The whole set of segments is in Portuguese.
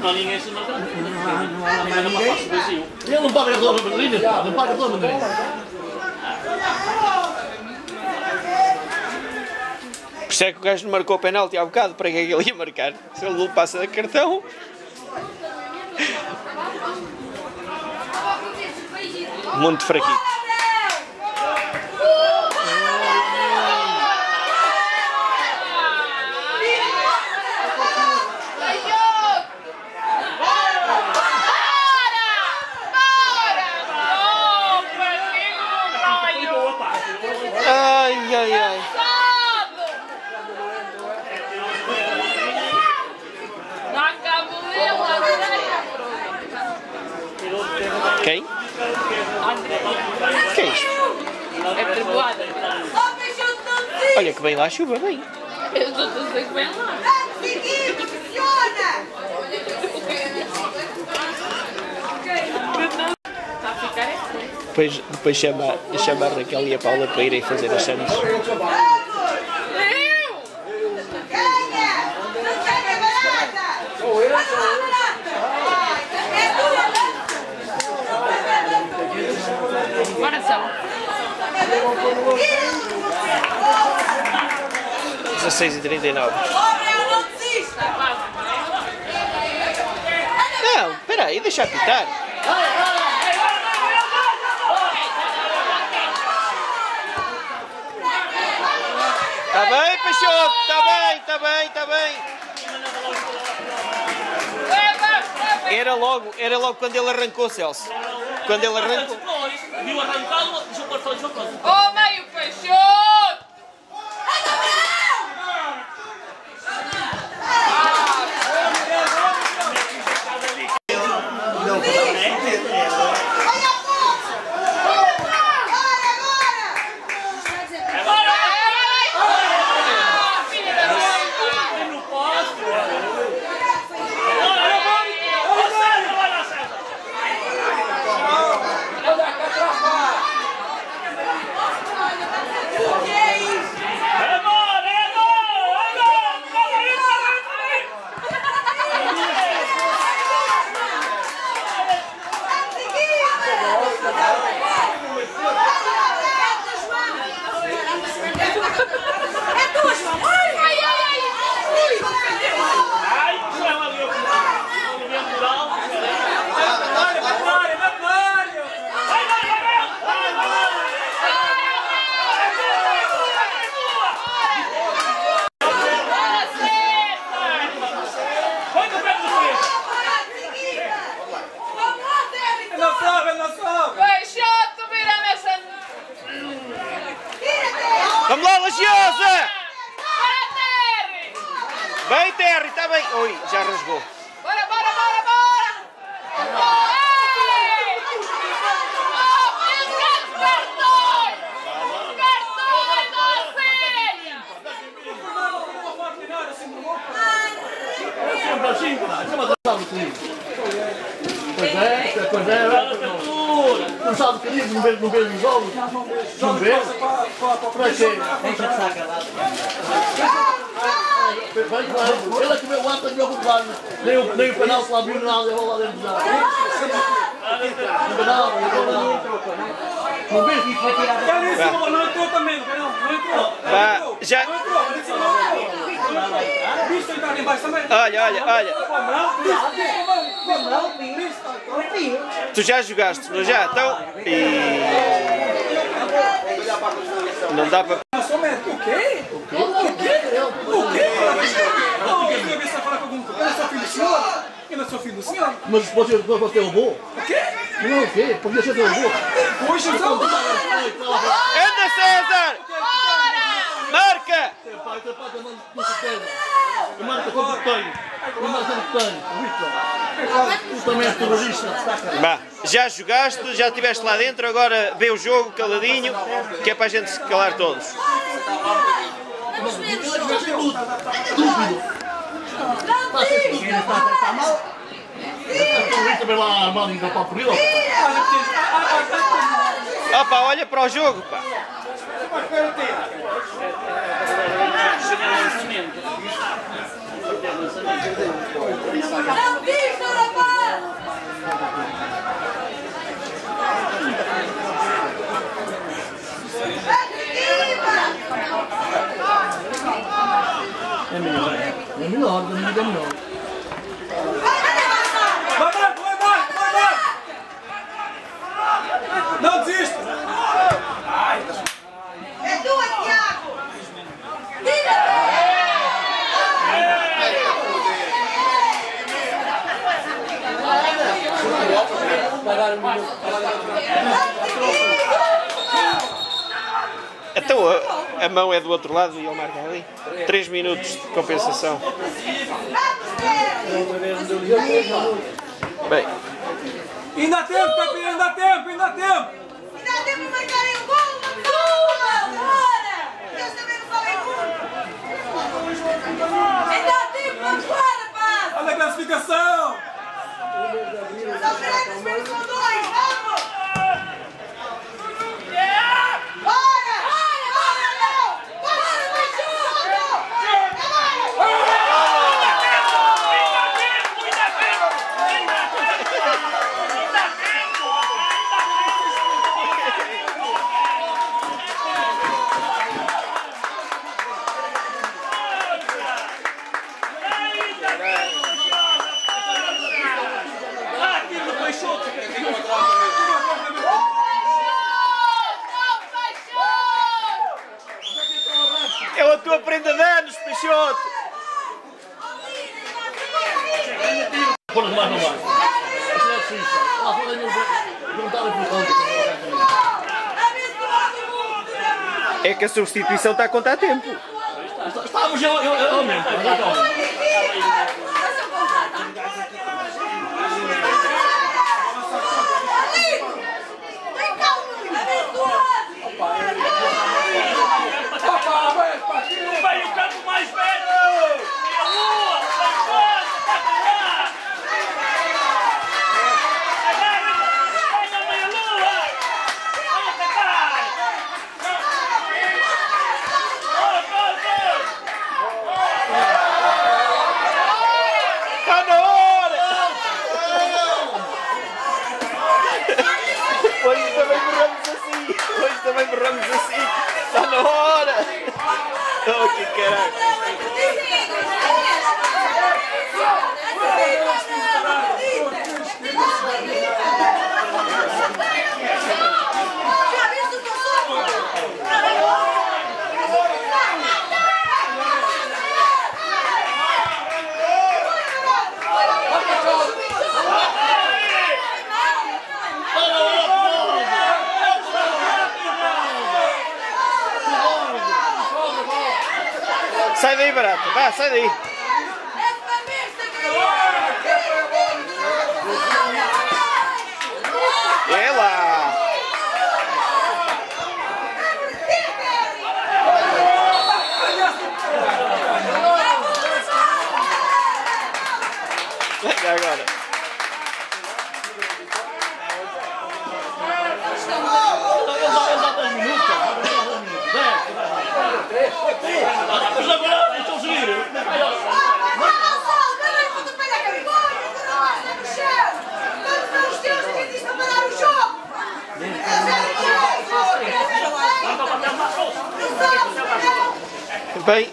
há ninguém se marcar. Não há ninguém. Vazio. Ele não paga toda a bandeirinha, não paga toda a bandeirinha. Por isso é que o gajo não marcou o penalti há bocado, para que é que ele ia marcar? Se ele não passa de cartão. Muito fraquinho. Ai, ai, ai. Quem? Que é isto? É treboada. Olha que vem lá a chuva, bem. Eu estou a dizer que vem lá. Está a ficar assim. Depois chama a Raquel e a Paula para irem fazer as cenas. Agora são. 16h39. Não, espera aí, deixa apitar. Está bem, Peixoto, está bem. Era logo quando ele arrancou, Celso. Quando ele arrancou. Viu arrancá-lo, deixou o cartão, deixou o cartão. Oh, meio Peixoto! Vamos lá, Lagiosa! Bem, Terry, está bem. Oi, já rasgou. Bora! Pois é, não sabe o que diz, não vê os olhos, não vê? Para quê? Deixa de sacar lá. Ele é que veio lá, tem o contrário, nem o penal se lá viu nada, eu vou lá dentro já. Não penal. Não vês que foi tirado? Não entrou também, não entrou. Já. Visto entrar ali embaixo também. Olha. Tu já jogaste, não já? Então. Não dá para. O quê? Não, eu queria ver se vai falar com algum. Eu não sou filho do senhor? Eu não sou filho do senhor? Mas pode ter o avô? O quê? Não, o quê? Podia ser teu avô. Hoje então. Anda, César! Marca! Teu pai não se perde. Marca quando tem. Marca quando tem. Tu também és terrorista. Bah, já jogaste, já estiveste lá dentro, agora vê o jogo caladinho, que é para a gente se calar todos. Estúpido. Está mal? Eu também lá mal ainda para o período. Opa, olha para o jogo, pá. Não, É melhor, é. É melhor, é melhor. Vai, Marco, vai, Marco, vai, Marco! Não desista! É tua, Thiago! Então a mão é do outro lado e ele marca ali. 3 minutos de compensação. Bem. Ainda há tempo, Pepe, ainda há tempo, ainda há tempo! Ainda há tempo de marcarem o gol, vamos! Bora! Eles também não sabem muito! Ainda há tempo, vamos fora, pá! Olha a classificação! São 3 minutos, são 2, vamos! Bora! Bora, não! Bora, vai junto! É a tua prenda de anos, Peixoto! Põe mais no mar. Isso é fixe. Lá fora não estava por conta. É que a substituição está a contar tempo. Estávamos eu mesmo. Vai o campo mais velho! A lua! Vai fora! Está para lá! Vai na meia lua! Olha que vai! Está na hora! Hoje também berramos assim! Hoje também berramos assim! Está na hora! Oh, que caralho! Sai daí, barata! Vá, sai daí! É lá! Venga agora! Mas agora estão a seguir. Bem,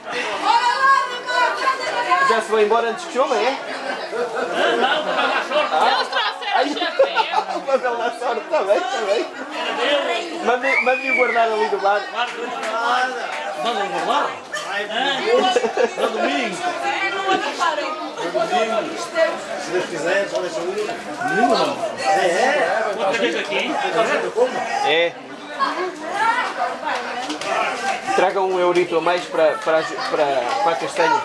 já se vai embora antes que chova, é? Não, para dar sorte. Eles trouxeram o chapéu. O papel da sorte, está bem, está bem. Mande-o guardar ali do lado. Mandam guardar? No domingo. Se Deus quiser, só deixa um. Domingo não. Outra vez aqui. É. Traga um eurito a mais para a castanha.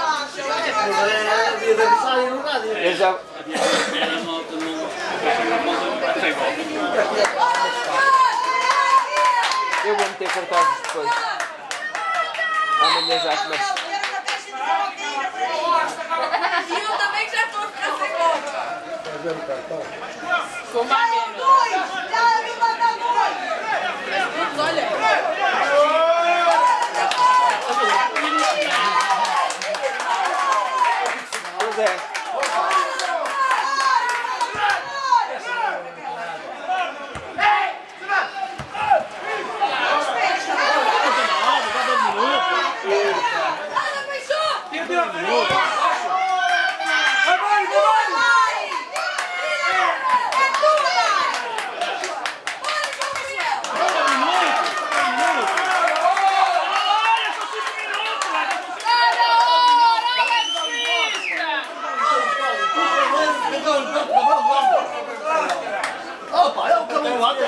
Dia de aniversário no rádio. Eu já... Eu vou meter cartazes depois. Amanhã já começo. E eu também já estou a ficar sem roupa. Com mais menos. Já vi matar dois. Olha. Pois é. tira a frente. Vai! É tua, vai! Opa, é o cabelo lá,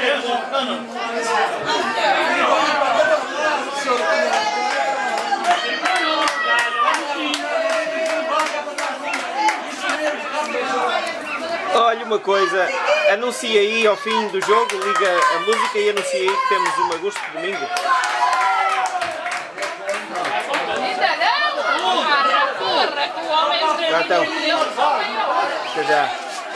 Olha uma coisa, anuncia aí ao fim do jogo, liga a música e anuncia aí que temos um Agosto de domingo. Ainda não? Porra, que o homem Já estão. Até já.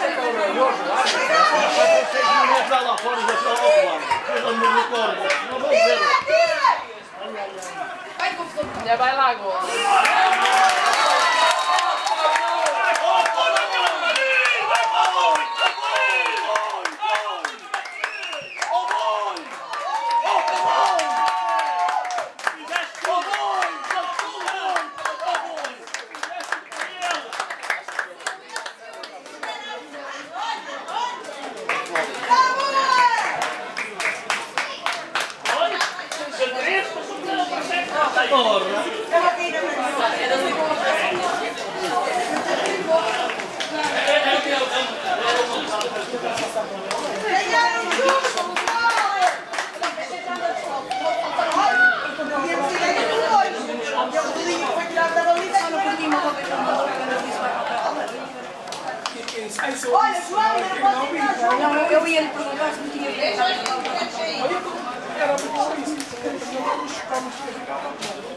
lá fora e deixa lá. Já vai lá agora. Olha, João, não, eu ia lhe perguntar se não tinha visto. Era muito isso.